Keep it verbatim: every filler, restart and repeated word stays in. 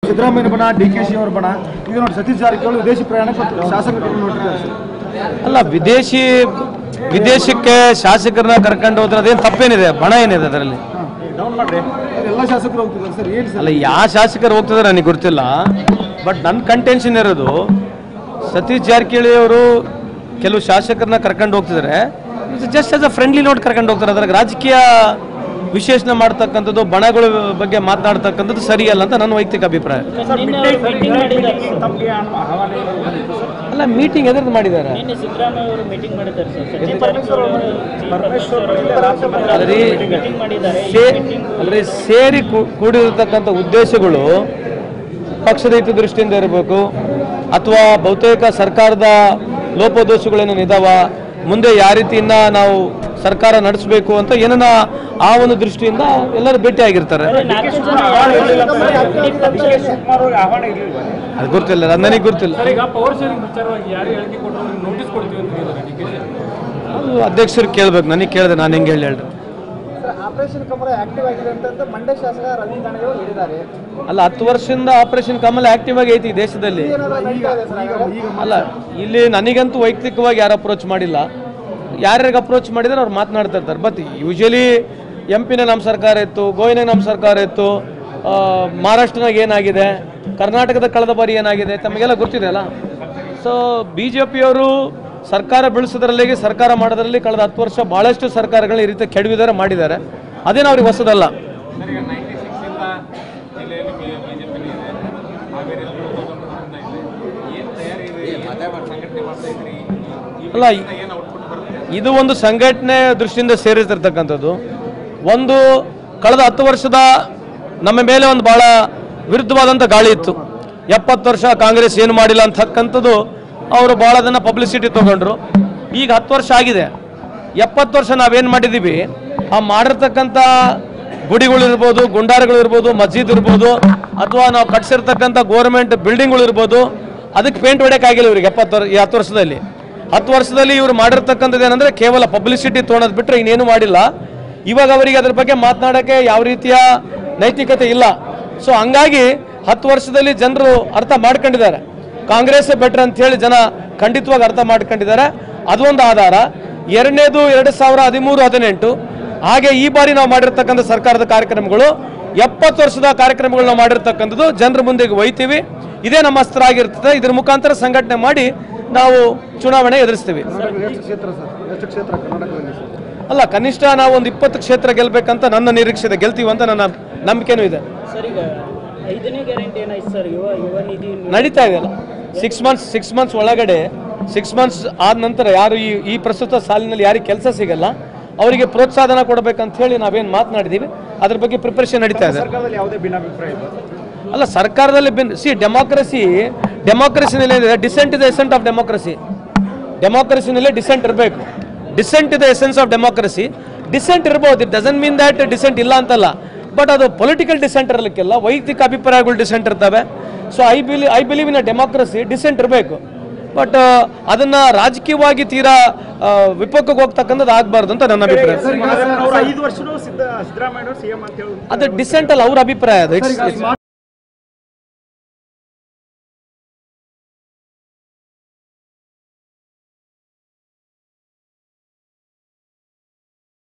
ಸಿದ್ದರಾಮಯ್ಯ ಬಣ D K she ಅವರ ಬಣ ಈಗ ನೋಡಿ ಸತೀಶ್ ಜಾರಕಿಹೊಳಿ ವಿದೇಶಿ ಪ್ರಯಾಣಕ್ಕೆ ಶಾಸಕರು ನೋಡ್ತಾರೆ. ಅಲ್ಲ, ವಿದೇಶಿ ವಿದೇಶಕ್ಕೆ ಶಾಸಕರನ್ನ ಕರ್ಕೊಂಡು ಹೋದ್ರೆ ಅದೇನು ತಪ್ಪೇನಿದೆ? ಬಣ ಏನಿದೆ ಅದರಲ್ಲಿ? ಎಲ್ಲ ಶಾಸಕರು ಹೋಗ್ತಿದ್ದಾರೆ ಸರ್. ಏನು ಅಲ್ಲ, ಯಾವ ಶಾಸಕರು ಹೋಗ್ತಿದ್ದಾರೆ ನನಗೆ ಗೊತ್ತಿಲ್ಲ. ಬಟ್ ನನ್ನ ಕಂಟೆನ್ಷನ್ ಇರೋದು ಸತೀಶ್ ಜಾರಕಿಹೊಳಿ ಅವರು ಕೆಲವು ಶಾಸಕರನ್ನ ಕರ್ಕೊಂಡು ಹೋಗ್ತಿದ್ದಾರೆ, just as a friendly note ಕರ್ಕೊಂಡು ಹೋಗ್ತಾರೆ. ಅದ್ರಾಗ ರಾಜಕೀಯ ವಿಶೇಷಣೆ ಮಾಡ್ತಕ್ಕಂಥದ್ದು, ಬಣಗಳ ಬಗ್ಗೆ ಮಾತನಾಡ್ತಕ್ಕಂಥದ್ದು ಸರಿಯಲ್ಲ ಅಂತ ನನ್ನ ವೈಯಕ್ತಿಕ ಅಭಿಪ್ರಾಯ. ಅಲ್ಲ, ಮೀಟಿಂಗ್ ಎದುರು ಮಾಡಿದ್ದಾರೆ ಅಲ್ರಿ. ಸೇರಿ ಕೂಡಿರತಕ್ಕಂಥ ಉದ್ದೇಶಗಳು ಪಕ್ಷದ ಹಿತದೃಷ್ಟಿಯಿಂದ ಇರಬೇಕು, ಅಥವಾ ಬಹುತೇಕ ಸರ್ಕಾರದ ಲೋಪದೋಷಗಳೇನು ಇದಾವ, ಮುಂದೆ ಯಾವ ರೀತಿಯಿಂದ ನಾವು ಸರ್ಕಾರ ನಡೆಸಬೇಕು ಅಂತ ಏನನ್ನ ಆ ಒಂದು ದೃಷ್ಟಿಯಿಂದ ಎಲ್ಲರೂ ಭೇಟಿ ಆಗಿರ್ತಾರೆ. ಅದು ಗೊತ್ತಿಲ್ಲ, ಅದು ನನಗೆ ಗೊತ್ತಿಲ್ಲ. ಅದು ಅಧ್ಯಕ್ಷರು ಕೇಳ್ಬೇಕು, ನನಗೆ ಕೇಳಿದೆ, ನಾನು ಹೆಂಗೆ ಹೇಳಿ ಹೇಳ್ರಿ. ಆಪರೇಷನ್ ಕಮಲ ಆಕ್ಟಿವ್ ಆಗಿದೆ ಅಂತ ಮಂಡ್ಯ ಶಾಸಕ ರವಿ ದಾನಗಳು ಹೇಳಿದ್ದಾರೆ. ಅಲ್ಲ, ಹತ್ತು ವರ್ಷದಿಂದ ಆಪರೇಷನ್ ಕಮಲ ಆಕ್ಟಿವ್ ಆಗಿ ಐತಿ ದೇಶದಲ್ಲಿ. ಅಲ್ಲ, ಇಲ್ಲಿ ನನಗಂತೂ ವೈಯಕ್ತಿಕವಾಗಿ ಯಾರು ಅಪ್ರೋಚ್ ಮಾಡಿಲ್ಲ. ಯಾರ್ಯಾರಿಗೆ ಅಪ್ರೋಚ್ ಮಾಡಿದ್ರೆ ಅವ್ರು ಮಾತನಾಡ್ತಾ ಇರ್ತಾರೆ. ಬಟ್ ಯೂಶಲಿ ಎಂ ಪಿನ ನಮ್ಮ ಸರ್ಕಾರ ಇತ್ತು, ಗೋವಿನ ನಮ್ಮ ಸರ್ಕಾರ ಇತ್ತು, ಮಹಾರಾಷ್ಟ್ರನಾಗ ಏನಾಗಿದೆ, ಕರ್ನಾಟಕದ ಕಳೆದ ಬಾರಿ ಏನಾಗಿದೆ ತಮಗೆಲ್ಲ ಗೊತ್ತಿದೆ ಅಲ್ಲ. ಸೊ ಬಿ ಜೆ ಪಿಯವರು ಸರ್ಕಾರ ಬೆಳೆಸೋದ್ರಲ್ಲಿ, ಸರ್ಕಾರ ಮಾಡೋದ್ರಲ್ಲಿ ಕಳೆದ ಹತ್ತು ವರ್ಷ ಭಾಳಷ್ಟು ಸರ್ಕಾರಗಳನ್ನ ಈ ರೀತಿ ಕೆಡವಿದ್ದಾರೆ, ಮಾಡಿದ್ದಾರೆ. ಅದೇನು ಅವ್ರಿಗೆ ಹೊಸದಲ್ಲ. ಅಲ್ಲ, ಇದು ಒಂದು ಸಂಘಟನೆ ದೃಷ್ಟಿಯಿಂದ ಸೇರಿಸಿರ್ತಕ್ಕಂಥದ್ದು. ಒಂದು ಕಳೆದ ಹತ್ತು ವರ್ಷದ ನಮ್ಮ ಮೇಲೆ ಒಂದು ಭಾಳ ವಿರುದ್ಧವಾದಂಥ ಗಾಳಿ ಇತ್ತು. ಎಪ್ಪತ್ತು ವರ್ಷ ಕಾಂಗ್ರೆಸ್ ಏನು ಮಾಡಿಲ್ಲ ಅಂತಕ್ಕಂಥದ್ದು ಅವರು ಭಾಳ ಅದನ್ನು ಪಬ್ಲಿಸಿಟಿ ತೊಗೊಂಡ್ರು. ಈಗ ಹತ್ತು ವರ್ಷ ಆಗಿದೆ. ಎಪ್ಪತ್ತು ವರ್ಷ ನಾವೇನು ಮಾಡಿದ್ದೀವಿ, ಆ ಮಾಡಿರ್ತಕ್ಕಂಥ ಗುಡಿಗಳಿರ್ಬೋದು, ಗುಂಡಾರಗಳಿರ್ಬೋದು, ಮಸ್ಜಿದ್ ಇರ್ಬೋದು, ಅಥವಾ ನಾವು ಕಟ್ಸಿರ್ತಕ್ಕಂಥ ಗೋರ್ಮೆಂಟ್ ಬಿಲ್ಡಿಂಗ್ಗಳಿರ್ಬೋದು, ಅದಕ್ಕೆ ಪೇಂಟ್ ಹೊಡೆಯೋಕ್ಕಾಗಿಲ್ಲ ಇವ್ರಿಗೆ ಎಪ್ಪತ್ತು ವರ್ಷ ಈ ಹತ್ತು ವರ್ಷದಲ್ಲಿ. ಹತ್ತು ವರ್ಷದಲ್ಲಿ ಇವರು ಮಾಡಿರ್ತಕ್ಕಂಥದ್ದು ಏನಂದರೆ ಕೇವಲ ಪಬ್ಲಿಸಿಟಿ ತೊಗೊಳೋದು ಬಿಟ್ಟರೆ ಇನ್ನೇನು ಮಾಡಿಲ್ಲ. ಇವಾಗ ಅವರಿಗೆ ಅದ್ರ ಬಗ್ಗೆ ಮಾತನಾಡೋಕ್ಕೆ ಯಾವ ರೀತಿಯ ನೈತಿಕತೆ ಇಲ್ಲ. ಸೊ ಹಂಗಾಗಿ ಹತ್ತು ವರ್ಷದಲ್ಲಿ ಜನರು ಅರ್ಥ ಮಾಡ್ಕೊಂಡಿದ್ದಾರೆ, ಕಾಂಗ್ರೆಸ್ಸೇ ಬೆಟರ್ ಅಂತ ಹೇಳಿ ಜನ ಖಂಡಿತವಾಗಿ ಅರ್ಥ ಮಾಡ್ಕೊಂಡಿದ್ದಾರೆ. ಅದೊಂದು ಆಧಾರ. ಎರಡನೇದು ಎರಡು ಸಾವಿರ ಹದಿಮೂರು ಹದಿನೆಂಟು ಹಾಗೆ ಈ ಬಾರಿ ನಾವು ಮಾಡಿರ್ತಕ್ಕಂಥ ಸರ್ಕಾರದ ಕಾರ್ಯಕ್ರಮಗಳು, ಎಪ್ಪತ್ತು ವರ್ಷದ ಕಾರ್ಯಕ್ರಮಗಳು ನಾವು ಮಾಡಿರ್ತಕ್ಕಂಥದ್ದು ಜನರ ಮುಂದೆಗೆ ಒಯ್ತೀವಿ. ಇದೇ ನಮ್ಮ ಅಸ್ತ್ರ ಆಗಿರ್ತದೆ. ಇದ್ರ ಮುಖಾಂತರ ಸಂಘಟನೆ ಮಾಡಿ ನಾವು ಚುನಾವಣೆ ಎದುರಿಸ್ತೀವಿ. ಅಲ್ಲ, ಕನಿಷ್ಠ ನಾವು ಒಂದು ಇಪ್ಪತ್ತು ಕ್ಷೇತ್ರ ಗೆಲ್ಬೇಕಂತ ನನ್ನ ನಿರೀಕ್ಷೆ ಇದೆ. ಗೆಲ್ತೀವಿ ಅಂತ ನನ್ನ ನಂಬಿಕೆನೂ ಇದೆ. ನಡೀತಾ ಇದೆಯಲ್ಲ, ಸಿಕ್ಸ್ ಮಂತ್ಸ್ ಸಿಕ್ಸ್ ಮಂತ್ಸ್ ಒಳಗಡೆ ಸಿಕ್ಸ್ ಮಂತ್ಸ್ ಆದ ನಂತರ ಯಾರು ಈ ಈ ಪ್ರಸ್ತುತ ಸಾಲಿನಲ್ಲಿ ಯಾರಿಗೆ ಕೆಲಸ ಸಿಗಲ್ಲ ಅವರಿಗೆ ಪ್ರೋತ್ಸಾಹನ ಕೊಡಬೇಕಂತ ಹೇಳಿ ನಾವೇನು ಮಾತನಾಡಿದ್ದೀವಿ, ಅದ್ರ ಬಗ್ಗೆ ಪ್ರಿಪರೇಷನ್ ನಡೀತಾ ಇದೆ. ಅಲ್ಲ, ಸರ್ಕಾರದಲ್ಲಿ ಬಿನ್ ಸಿ ಡೆಮಾಕ್ರಸಿ ಡೆಮಾಕ್ರಸಿನಲ್ಲಿ ಏನಿದೆ, dissent is the essence of democracy. ಡೆಮಾಕ್ರಸಿನಲ್ಲಿ ಡಿಸೆಂಟ್ ಇರಬೇಕು. Dissent is the essence of democracy. Dissent ಇರ್ಬೋದು, it doesn't mean that dissent ಇಲ್ಲ ಅಂತಲ್ಲ. ಬಟ್ ಅದು ಪೊಲಿಟಿಕಲ್ ಡಿಸೆಂಟ್ ಇರಲಿಕ್ಕಿಲ್ಲ, ವೈಯಕ್ತಿಕ ಅಭಿಪ್ರಾಯಗಳು ಡಿಸೆಂಟ್ ಇರ್ತವೆ. So I believe I believe in a democracy, dissent ಇರಬೇಕು. ಬಟ್ ಅದನ್ನು ರಾಜಕೀಯವಾಗಿ ತೀರಾ ವಿಪಕ್ಕಕ್ಕೆ ಹೋಗ್ತಕ್ಕಂಥದ್ದು ಆಗಬಾರ್ದು ಅಂತ ನನ್ನ ಅಭಿಪ್ರಾಯ. ಅದು ಡಿಸೆಂಟ್ ಅಲ್ಲ, ಅವ್ರ ಅಭಿಪ್ರಾಯ ಅದು.